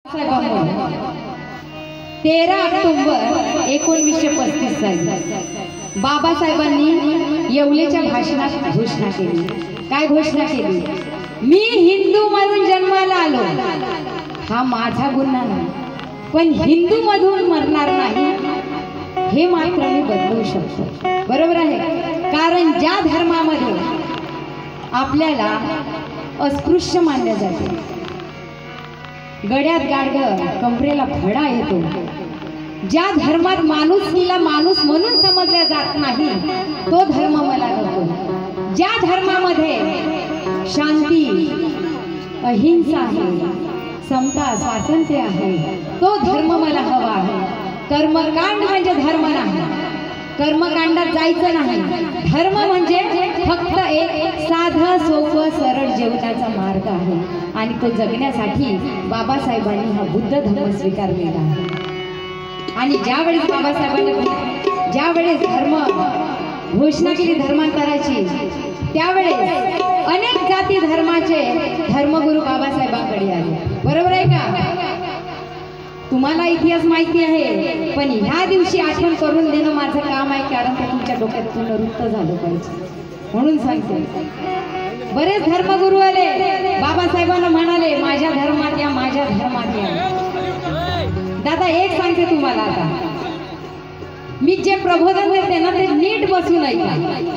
13 October 1935 साली बाबासाहेबांनी येवलेच्या भाषणात घोषणा केली। काय घोषणा केली? मी हिंदू मधून जन्माला आलो, हा माझा गुन्हा नाही, पण हिंदू मधून मरणार नाही हे मात्र मी बदलू शकतो। बरोबर आहे, कारण ज्या धर्मामध्ये आपल्याला अस्पृश्य मानले जाते, गड्यात गाडगं कमरेला फडा येतो, ज्या धर्मात माणुसकीला माणूस म्हणून समजल्या जात नाही तो धर्म मला नको। ज्या धर्मामध्ये शांती अहिंसा आहे, समता स्वातंत्र्य आहे, तो धर्म मला हवा आहे। कर्मकांड म्हणजे धर्म नाही, कर्मकांडात जायचं नाही। धर्म म्हणजे फक्त एक साधा सोपं सरळ जीवनाचा मार्ग आहे आणि तो जगण्यासाठी बाबासाहेबांनी हा बुद्ध धर्म स्वीकारलेला आहे। आणि ज्यावेळेस बाबासाहेबांनी ज्यावेळेस धर्म घोषणा केली धर्मांतराची, त्यावेळेस अनेक जाती धर्माचे धर्मगुरू बाबासाहेबांकडे आले। बरोबर आहे का? तुम्हाला इतिहास माहिती आहे, पण ह्या दिवशी आठवण करून देणं माझं काम आहे, कारण ते तुमच्या डोक्यात पुनरुक्त झालं पाहिजे म्हणून सांगते। बरेच धर्मगुरू आले, बाबासाहेबांना म्हणाले माझ्या धर्मात या, माझ्या धर्मात या। दादा एक सांगते तुम्हाला, आता मी जे प्रबोधन देते ना ते नीट बसून ऐका,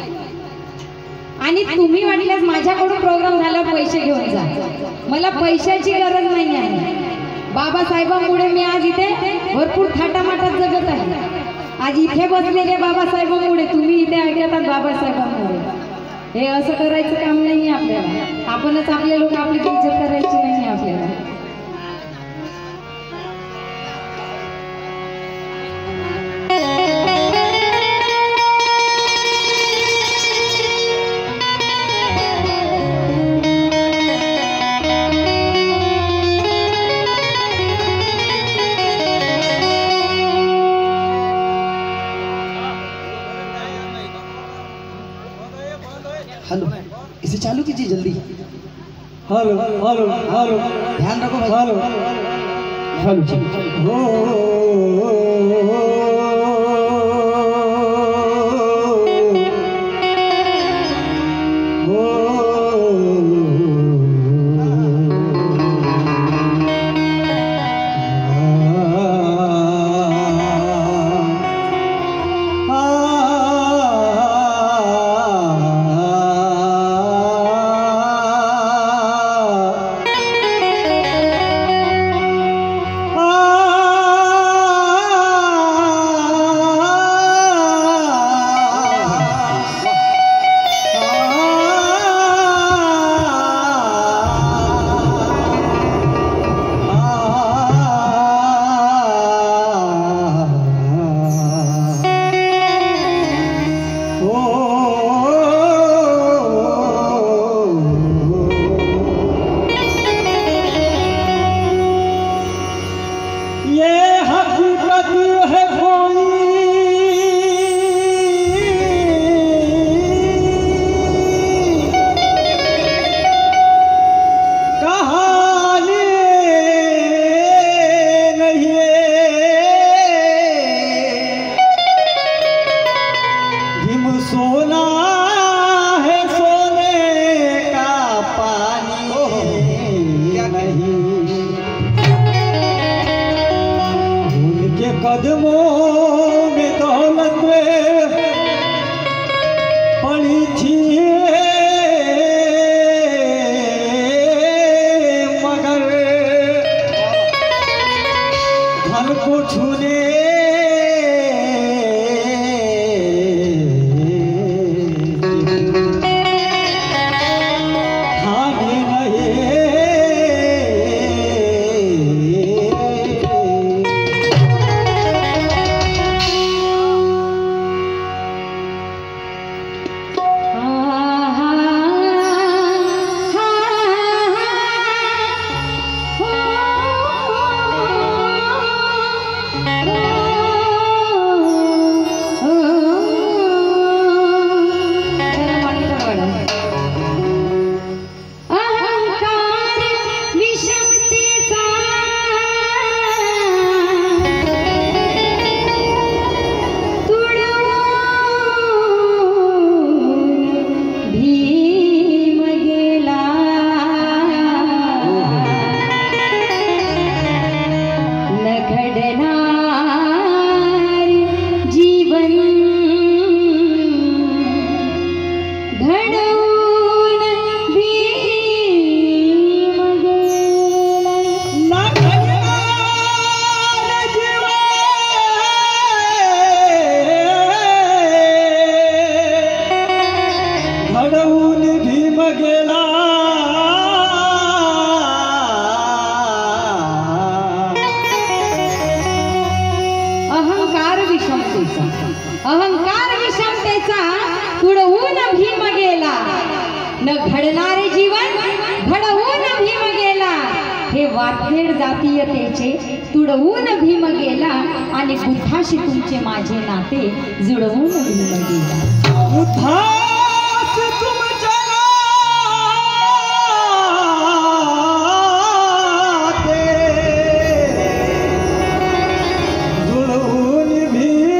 आणि तुम्ही वाटल्यास माझ्याकडून प्रोग्राम झाला पैसे घेऊन जा, मला पैशाची गरज नाही आहे। बाबासाहेबांमुळे मी आज इथे भरपूर थाटामाटात जगत आहे। आज इथे बसलेले बाबासाहेबांमुळे, तुम्ही इथे ऐकतात बाबासाहेबांमुळे। हे असं करायचं काम नाही आपल्याला, आपणच आपले लोक आपली इज्जत करायची नाही आपल्याला। हेलो, इसे चालू कीजिए जल्दी। हेलो हेलो हेलो, ध्यान रखो भाई। हेलो हेलो कदमों में दौलत पड़ी थी, मगर धन को छूने Oh विषमतेचा, अहंकार विषमतेचा तुडवून भीम गेला, न घडणारे जीवन घडवून भीम गेला, हे वाथेड जातीयतेचे तुडवून भीम गेला, आणि बुद्धाशी तुमचे माझे नाते जुळवून भीम गेला. बुद्धास तुमच्या नाते जुळवून भीम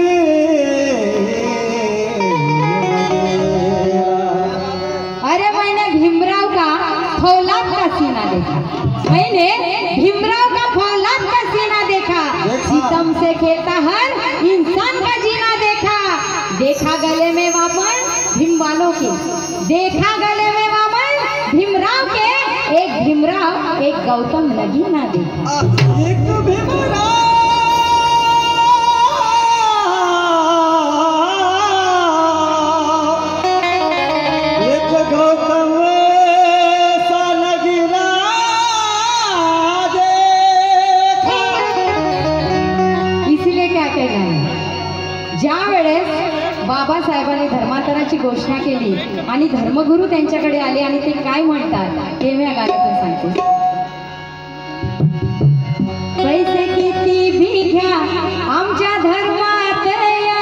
अरे मैंने भीमराव का फौलाद का सीना देखा, मैंने भीमराव का फौलाद का सीना देखा, सितम से खेता हर इंसान का जीना देखा, देखा गले में वामन भीम वालों के, देखा गले में वामन भीमराव के, एक भीमराव एक गौतम लगी ना देखा. एक भीमराव एक गौतम सा लगिना देखा. इसलिए क्या कहना है, ज्या वेळेस बाबासाहेबांनी धर्मांतराची घोषणा केली आणि धर्मगुरू त्यांच्याकडे आले आणि ते काय म्हणतात ते मी या गाण्यातून सांगते. पैसे किती भी घ्या आमच्या धर्मात या,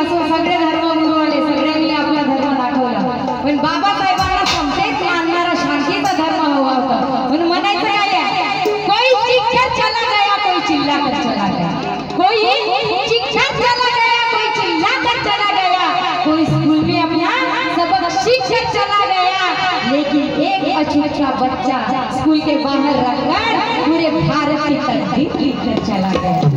पासून सगळे धर्म गुरु आले, सगळ्यांनी आपला धर्म दाखवला, पण बाबासाहेबांना समतेच मानणारा शांतीचा धर्म हवा होता. म्हणून म्हणायचं काय आहे, कोई शिक्षक चला गया, कोई चिल्ला कर चला गया, कोई शिक्षक चला गया, कोई चिल्ला कर चला गया, कोई स्कूल में अपना सबक शिक्षक चला गया, लेकिन एक अछूता बच्चा स्कूल के बाहर रखकर पूरे भारत की तकदीर लिखकर चला गया.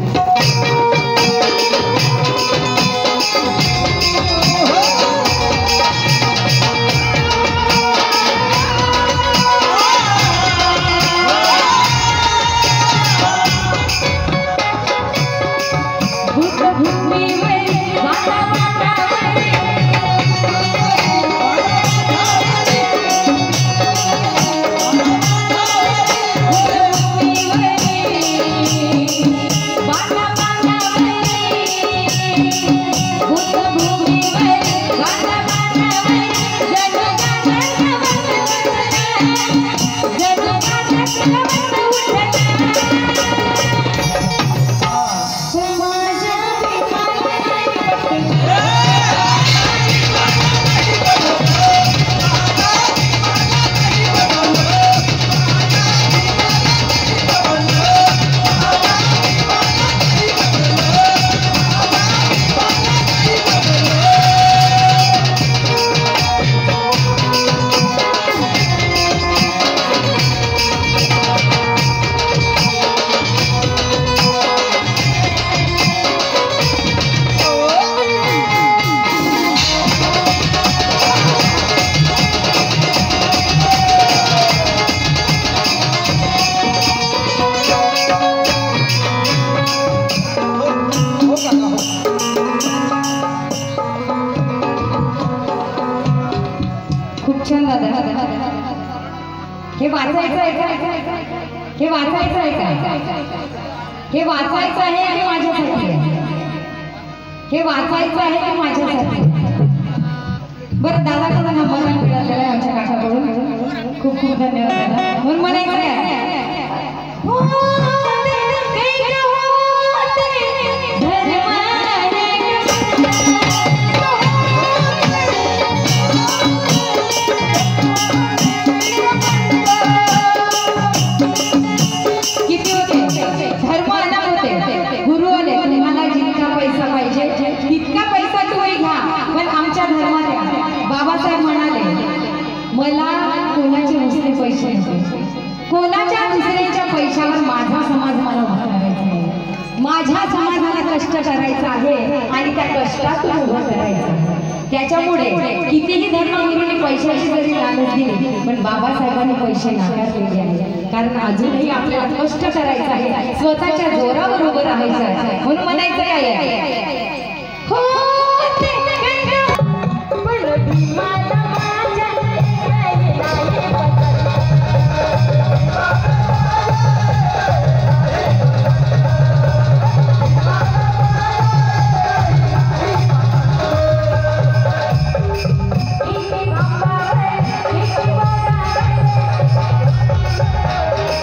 हे वाचायचं आहे का? हे वाचायचं आहे का? हे वाचायचं आहे की माझ्यासाठी आहे? हे वाचायचं आहे की माझ्यासाठी? बरं, दादाकडून नंबर मिळालेला आहे आमच्या काकाकडून. खूप खूप धन्यवाद दादा. म्हणून म्हणायचं आहे, मला कोणाचे दुसरे पैसे नको, कोणाच्या दुसऱ्याच्या पैशावर माझा समाज मला उभा करायचा आहे. माझ्या समाजाला कष्ट करायचं आहे आणि त्या कष्टातून उभं करायचं आहे. त्याच्यामुळे कितीही धर्मगुरूंनी पैशाची जरी लालच दिली, पण बाबासाहेबांनी पैसे नाकारलेले आहे. कारण अजूनही आपल्याला कष्ट करायचं आहे, स्वतःच्या जोरावर उभं राहायचं आहे. म्हणून म्हणायचं काय आहे, हो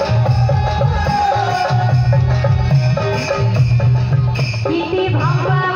किती भांबा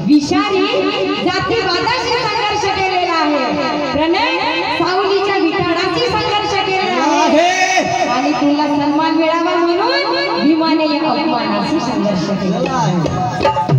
विषारी जातीवादाशी संघर्ष केलेला आहे. प्रणय सावलीच्या विठाळाशी संघर्ष केलेला आहे आणि तुला सन्मान मिळावा म्हणून भीमाने या अपमानाशी संघर्ष केला आहे.